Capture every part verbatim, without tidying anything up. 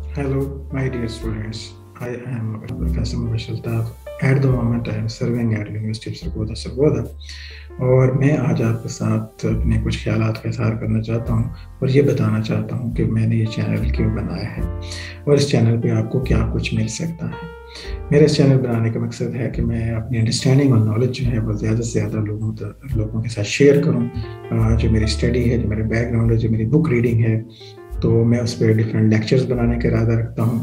Hello, my dear students. I am Professor Mubashir Altaf. At the moment, I am serving at University of Sargodha, Sargodha. اور میں آج آپ کے ساتھ اپنے کچھ خیالات کا اظہار کرنا چاہتا ہوں اور یہ بتانا چاہتا ہوں کہ میں نے یہ چینل کیوں بنایا ہے اور اس چینل پہ آپ کو کیا کچھ مل سکتا ہے. میرا اس چینل بنانے کا مقصد ہے کہ میں اپنی انڈرسٹینڈنگ اور نالج جو ہے وہ زیادہ سے زیادہ لوگوں لوگوں کے ساتھ شیئر کروں. جو میری اسٹڈی ہے، جو میرا بیک گراؤنڈ ہے، جو میری بک ریڈنگ ہے، تو میں اس پہ ڈفرینٹ لیکچرز بنانے کا ارادہ رکھتا ہوں.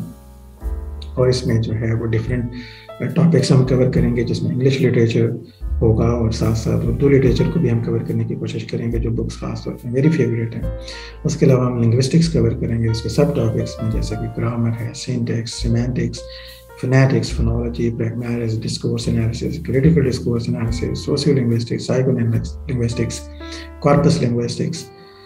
اور اس میں جو ہے وہ ڈفرینٹ ٹاپکس ہم کور کریں گے، جس میں انگلش لٹریچر ہوگا اور ساتھ ساتھ اردو لٹریچر کو بھی ہم کور کرنے کی کوشش کریں گے، جو بکس خاص طور پہ میری فیوریٹ ہیں. اس کے علاوہ ہم لنگوسٹکس کور کریں گے، اس کے سب ٹاپکس میں جیسے کہ گرامر ہے، syntax, semantics, phonetics, phonology, pragmatics, discourse analysis, critical discourse analysis, sociolinguistics, psycholinguistics, corpus linguistics,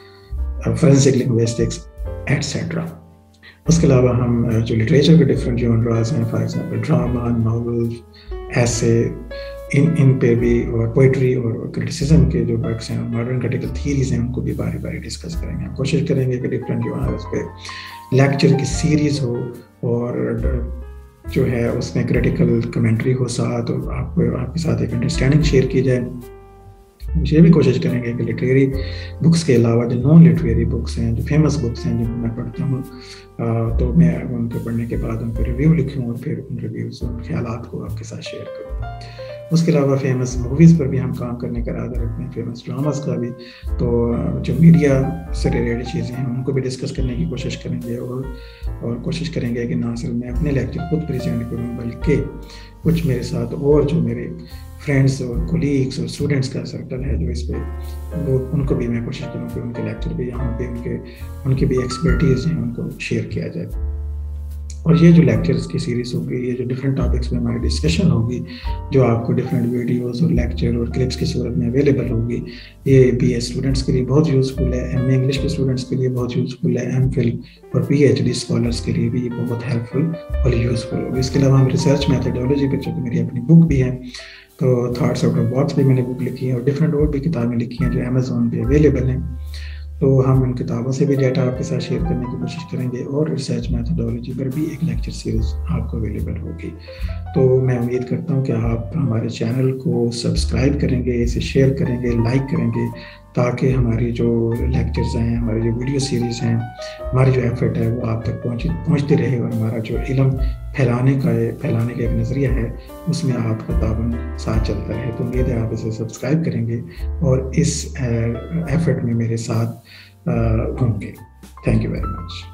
forensic linguistics et cetera. اس کے علاوہ ہم جو لٹریچر کے ڈفرینٹ جانراز ہیں، فار ایگزامپل ڈراما، ناول، ایسے، ان ان پہ بھی، اور پوئٹری اور کرٹیسزم کے جو ورکس ہیں، ماڈرن کریٹیکل تھیریز ہیں، ان کو بھی باری باری ڈسکس کریں گے. ہم کوشش کریں گے کہ ڈفرینٹ جو ہے اس پہ لیکچر کی سیریز ہو اور جو ہے اس میں کریٹیکل کمنٹری ہو ساتھ، اور آپ کو آپ کے ساتھ ایک انڈرسٹینڈنگ شیئر کی جائے. یہ بھی کوشش کریں گے کہ لٹریری بکس کے علاوہ جو نان لٹریری بکس ہیں، جو فیمس بکس ہیں جن کو میں پڑھتا ہوں، تو میں ان کو پڑھنے کے بعد ان پہ ریویو لکھوں اور پھر ان ریویوز اور خیالات کو آپ کے ساتھ شیئر کروں. اس کے علاوہ فیمس موویز پر بھی ہم کام کرنے کا ارادہ رکھتے ہیں، فیمس ڈراماز کا بھی. تو جو میڈیا سے ریلیٹڈ چیزیں ہیں ان کو بھی ڈسکس کرنے کی کوشش کریں گے، اور اور کوشش کریں گے کہ نہ صرف میں اپنے لیکچر خود پریزنٹ کروں، بلکہ کچھ میرے ساتھ اور جو میرے فرینڈس اور کولیگس اور اسٹوڈنٹس کا سرکل ہے جو اس پہ، وہ ان کو بھی میں کوشش کروں کہ ان کے لیکچر بھی یہاں پہ ان کے ان کی بھی ایکسپرٹیز ہیں ان کو شیئر کیا جائے. اور یہ جو لیکچرز کی سیریز ہوگی، یہ جو ڈفرینٹ ٹاپکس میں ہماری ڈسکشن ہوگی، جو آپ کو ڈفرینٹ ویڈیوز اور لیکچر اور کلپس کی صورت میں اویلیبل ہوگی، یہ بی اے اسٹوڈنٹس کے لیے بہت یوزفل ہے، ایم اے انگلش کے اسٹوڈنٹس کے لیے بہت یوزفل ہے، ایم فل اور پی ایچ ڈی اسکالرس کے لیے بھی بہت ہیلپ فل اور یوزفل ہوگی. اس کے علاوہ ہم ریسرچ میتھڈولوجی پہ، چونکہ میری اپنی بک بھی ہے، تو تھاٹس آؤٹ آف باکس بھی میں نے بک لکھی ہے، اور ڈفرینٹ اور بھی کتابیں لکھی ہیں جو امیزون پہ اویلیبل ہیں. تو ہم ان کتابوں سے بھی ڈیٹا آپ کے ساتھ شیئر کرنے کی کوشش کریں گے، اور ریسرچ میتھڈولوجی پر بھی ایک لیکچر سیریز آپ کو اویلیبل ہوگی. تو میں امید کرتا ہوں کہ آپ ہمارے چینل کو سبسکرائب کریں گے، اسے شیئر کریں گے، لائک کریں گے، تاکہ ہماری جو لیکچرز ہیں، ہماری جو ویڈیو سیریز ہیں، ہماری جو ایفرٹ ہے وہ آپ تک پہنچ پہنچتی رہے، اور ہمارا جو علم پھیلانے کا پھیلانے کا ایک نظریہ ہے اس میں آپ کا تعاون ساتھ چلتا رہے. تو امید ہے آپ اسے سبسکرائب کریں گے اور اس ایفرٹ میں میرے ساتھ ہوں گے. Thank you very much.